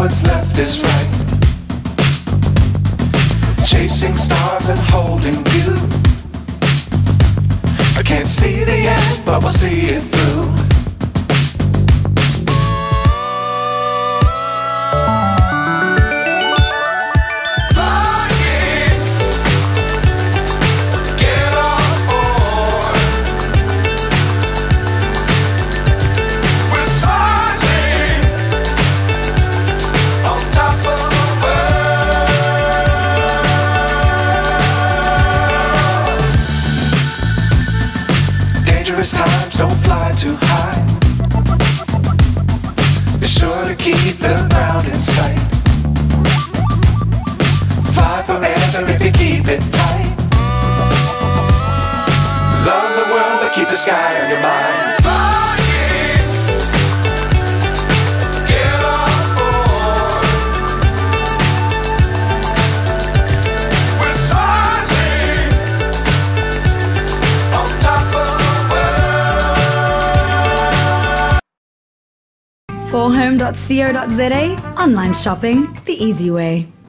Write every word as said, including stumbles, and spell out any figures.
what's left is right. Chasing stars and holding you. I can't see the end, but we'll see it through. Times don't fly too high. Be sure to keep the ground in sight. Fly forever if you keep it tight. Love the world, but keep the sky on your mind. for home dot co dot za, online shopping the easy way.